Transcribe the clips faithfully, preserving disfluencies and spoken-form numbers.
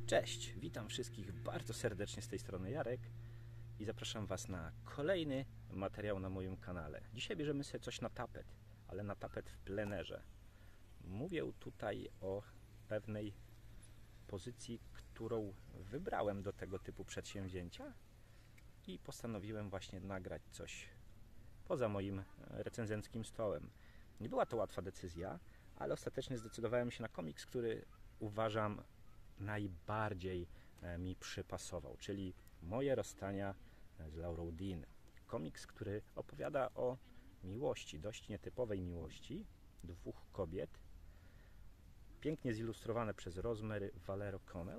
Cześć, witam wszystkich bardzo serdecznie z tej strony Jarek i zapraszam Was na kolejny materiał na moim kanale. Dzisiaj bierzemy sobie coś na tapet, ale na tapet w plenerze. Mówię tutaj o pewnej pozycji, którą wybrałem do tego typu przedsięwzięcia i postanowiłem właśnie nagrać coś poza moim recenzenckim stołem. Nie była to łatwa decyzja, ale ostatecznie zdecydowałem się na komiks, który uważam najbardziej mi przypasował, czyli Moje rozstania z Laurą Dean. Komiks, który opowiada o miłości, dość nietypowej miłości dwóch kobiet, pięknie zilustrowane przez Rosemary Valero Connell.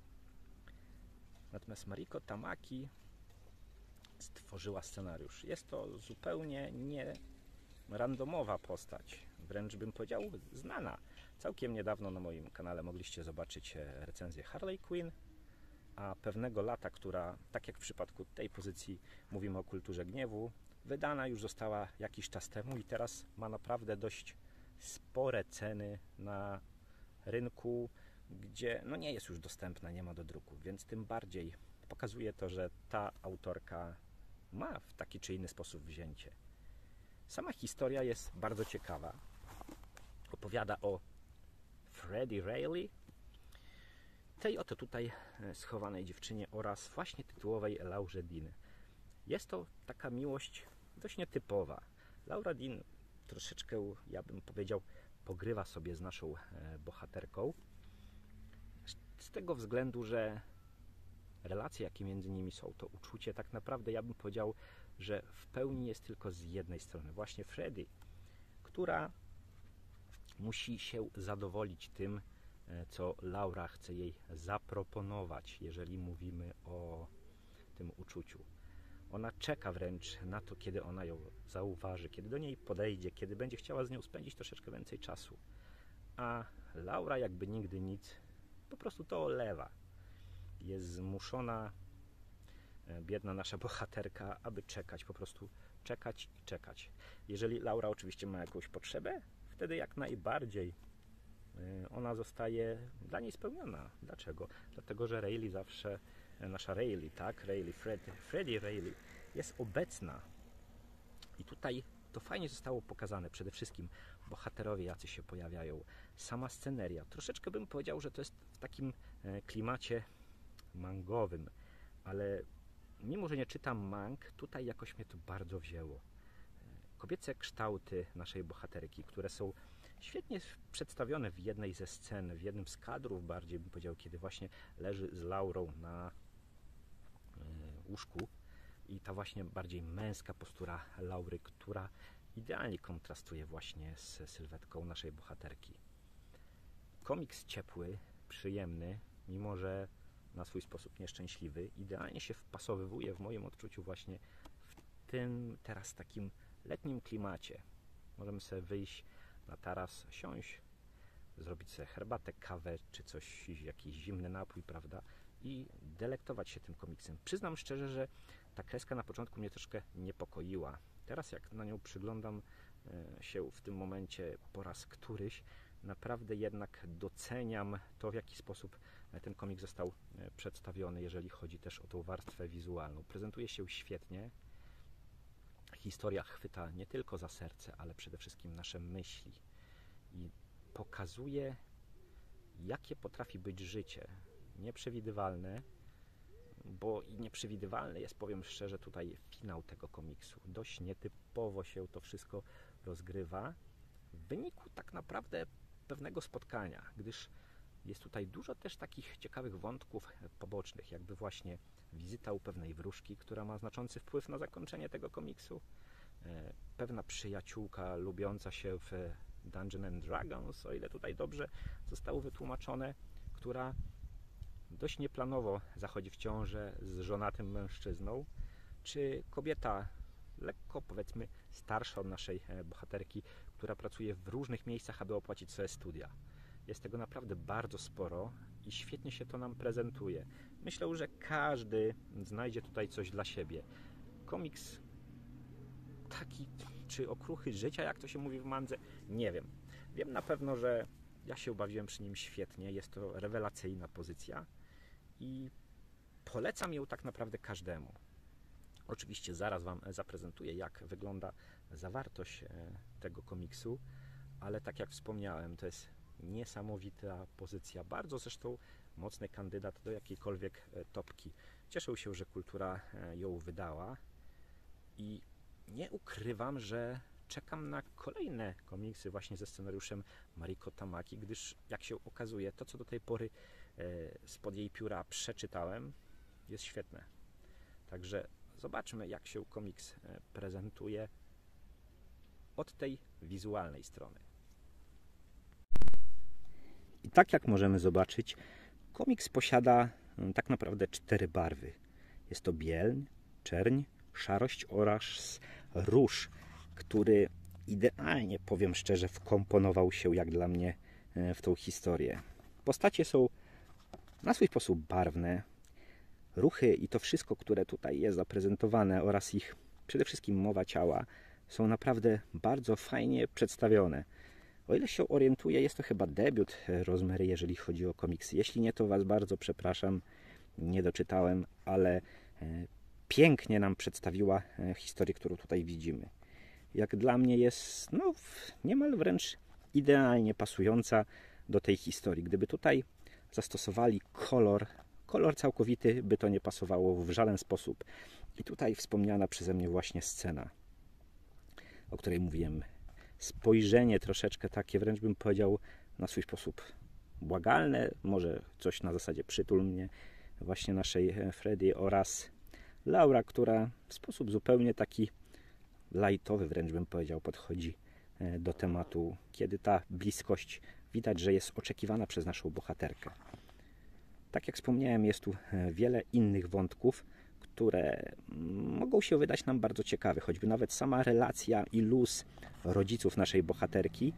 Natomiast Mariko Tamaki stworzyła scenariusz. Jest to zupełnie nie randomowa postać, wręcz bym powiedział znana. Całkiem niedawno na moim kanale mogliście zobaczyć recenzję Harley Quinn, a pewnego lata, która, tak jak w przypadku tej pozycji mówimy o kulturze gniewu, wydana już została jakiś czas temu i teraz ma naprawdę dość spore ceny na rynku, gdzie no nie jest już dostępna, nie ma do druku, więc tym bardziej pokazuje to, że ta autorka ma w taki czy inny sposób wzięcie. Sama historia jest bardzo ciekawa. Opowiada o Freddie Reilly, tej oto tutaj schowanej dziewczynie oraz właśnie tytułowej Laurze Dean. Jest to taka miłość dość nietypowa. Laura Dean troszeczkę, ja bym powiedział, pogrywa sobie z naszą bohaterką. Z tego względu, że relacje, jakie między nimi są, to uczucie, tak naprawdę ja bym powiedział, że w pełni jest tylko z jednej strony. Właśnie Freddie, która musi się zadowolić tym, co Laura chce jej zaproponować, jeżeli mówimy o tym uczuciu. Ona czeka wręcz na to, kiedy ona ją zauważy, kiedy do niej podejdzie, kiedy będzie chciała z nią spędzić troszeczkę więcej czasu. A Laura jakby nigdy nic, po prostu to olewa. Jest zmuszona, biedna nasza bohaterka, aby czekać, po prostu czekać i czekać. Jeżeli Laura oczywiście ma jakąś potrzebę, wtedy jak najbardziej ona zostaje dla niej spełniona. Dlaczego? Dlatego, że Reilly zawsze, nasza Reilly, tak? Reilly, Freddie, Freddie Reilly jest obecna. I tutaj to fajnie zostało pokazane. Przede wszystkim bohaterowie, jacy się pojawiają. Sama sceneria. Troszeczkę bym powiedział, że to jest w takim klimacie mangowym, ale mimo, że nie czytam mang, tutaj jakoś mnie to bardzo wzięło. Kobiece kształty naszej bohaterki, które są świetnie przedstawione w jednej ze scen, w jednym z kadrów bardziej bym powiedział, kiedy właśnie leży z Laurą na łóżku i ta właśnie bardziej męska postura Laury, która idealnie kontrastuje właśnie z sylwetką naszej bohaterki. Komiks ciepły, przyjemny, mimo że na swój sposób nieszczęśliwy, idealnie się wpasowywuje w moim odczuciu właśnie w tym teraz takim letnim klimacie. Możemy sobie wyjść na taras, siąść, zrobić sobie herbatę, kawę czy coś, jakiś zimny napój, prawda? I delektować się tym komiksem. Przyznam szczerze, że ta kreska na początku mnie troszkę niepokoiła. Teraz jak na nią przyglądam się w tym momencie po raz któryś, naprawdę jednak doceniam to, w jaki sposób ten komiks został przedstawiony, jeżeli chodzi też o tą warstwę wizualną. Prezentuje się świetnie. Historia chwyta nie tylko za serce, ale przede wszystkim nasze myśli i pokazuje, jakie potrafi być życie. Nieprzewidywalne, bo i nieprzewidywalny jest, powiem szczerze, tutaj finał tego komiksu. Dość nietypowo się to wszystko rozgrywa w wyniku tak naprawdę pewnego spotkania, gdyż jest tutaj dużo też takich ciekawych wątków pobocznych, jakby właśnie wizyta u pewnej wróżki, która ma znaczący wpływ na zakończenie tego komiksu. Pewna przyjaciółka lubiąca się w Dungeons and Dragons, o ile tutaj dobrze zostało wytłumaczone, która dość nieplanowo zachodzi w ciążę z żonatym mężczyzną, czy kobieta lekko, powiedzmy, starsza od naszej bohaterki, która pracuje w różnych miejscach, aby opłacić sobie studia. Jest tego naprawdę bardzo sporo i świetnie się to nam prezentuje. Myślę, że każdy znajdzie tutaj coś dla siebie. Komiks taki, czy okruchy życia, jak to się mówi w mandze, nie wiem. Wiem na pewno, że ja się bawiłem przy nim świetnie. Jest to rewelacyjna pozycja. i polecam ją tak naprawdę każdemu. Oczywiście zaraz Wam zaprezentuję, jak wygląda zawartość tego komiksu, ale tak jak wspomniałem, to jest niesamowita pozycja, bardzo zresztą mocny kandydat do jakiejkolwiek topki. Cieszę się, że Kultura ją wydała i nie ukrywam, że czekam na kolejne komiksy właśnie ze scenariuszem Mariko Tamaki, gdyż jak się okazuje, to co do tej pory spod jej pióra przeczytałem, jest świetne. Także zobaczmy, jak się komiks prezentuje od tej wizualnej strony. I tak jak możemy zobaczyć, komiks posiada tak naprawdę cztery barwy. Jest to bielń, czerń, szarość oraz róż, który idealnie, powiem szczerze, wkomponował się jak dla mnie w tą historię. Postacie są na swój sposób barwne. Ruchy i to wszystko, które tutaj jest zaprezentowane oraz ich przede wszystkim mowa ciała są naprawdę bardzo fajnie przedstawione. O ile się orientuję, jest to chyba debiut Rosemary, jeżeli chodzi o komiksy. Jeśli nie, to Was bardzo przepraszam, nie doczytałem, ale pięknie nam przedstawiła historię, którą tutaj widzimy. Jak dla mnie jest no, niemal wręcz idealnie pasująca do tej historii. Gdyby tutaj zastosowali kolor, kolor całkowity, by to nie pasowało w żaden sposób. I tutaj wspomniana przeze mnie właśnie scena, o której mówiłem. Spojrzenie troszeczkę takie, wręcz bym powiedział, na swój sposób błagalne, może coś na zasadzie przytul mnie, właśnie naszej Freddy oraz Laura, która w sposób zupełnie taki lightowy, wręcz bym powiedział, podchodzi do tematu, kiedy ta bliskość widać, że jest oczekiwana przez naszą bohaterkę. Tak jak wspomniałem, jest tu wiele innych wątków, które mogą się wydać nam bardzo ciekawe, choćby nawet sama relacja i luz rodziców naszej bohaterki,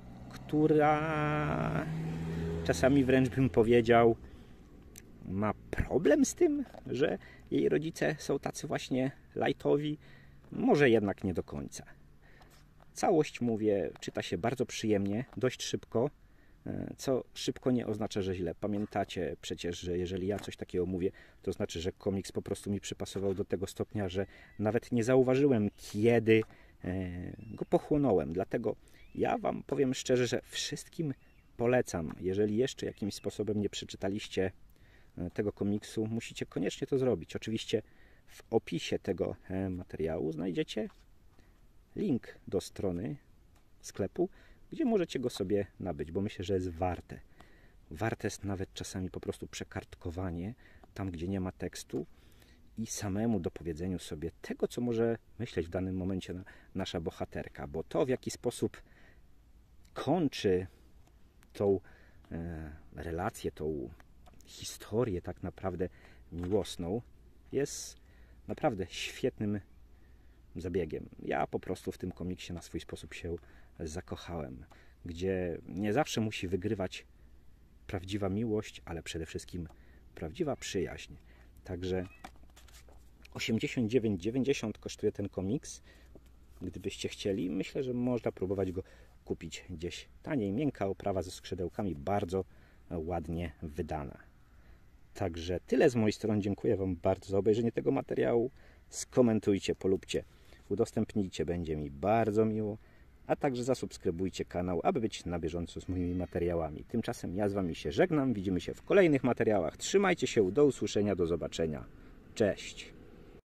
która czasami wręcz bym powiedział ma problem z tym, że jej rodzice są tacy właśnie lightowi, może jednak nie do końca. Całość, mówię, czyta się bardzo przyjemnie, dość szybko, co szybko nie oznacza, że źle. Pamiętacie przecież, że jeżeli ja coś takiego mówię, to znaczy, że komiks po prostu mi przypasował do tego stopnia, że nawet nie zauważyłem, kiedy go pochłonąłem. Dlatego ja Wam powiem szczerze, że wszystkim polecam. Jeżeli jeszcze jakimś sposobem nie przeczytaliście tego komiksu, musicie koniecznie to zrobić. Oczywiście w opisie tego materiału znajdziecie link do strony sklepu, gdzie możecie go sobie nabyć, bo myślę, że jest warte. Warte jest nawet czasami po prostu przekartkowanie tam, gdzie nie ma tekstu i samemu dopowiedzeniu sobie tego, co może myśleć w danym momencie nasza bohaterka, bo to, w jaki sposób kończy tą e, relację, tą historię tak naprawdę miłosną, jest naprawdę świetnym zabiegiem. Ja po prostu w tym komiksie na swój sposób się zakochałem, gdzie nie zawsze musi wygrywać prawdziwa miłość, ale przede wszystkim prawdziwa przyjaźń. Także osiemdziesiąt dziewięć dziewięćdziesiąt kosztuje ten komiks. Gdybyście chcieli, myślę, że można próbować go kupić gdzieś taniej. Miękka oprawa ze skrzydełkami, bardzo ładnie wydana. Także tyle z mojej strony. Dziękuję Wam bardzo za obejrzenie tego materiału. Skomentujcie, polubcie, udostępnijcie, będzie mi bardzo miło. A także zasubskrybujcie kanał, aby być na bieżąco z moimi materiałami. Tymczasem ja z Wami się żegnam. Widzimy się w kolejnych materiałach. Trzymajcie się, do usłyszenia, do zobaczenia. Cześć!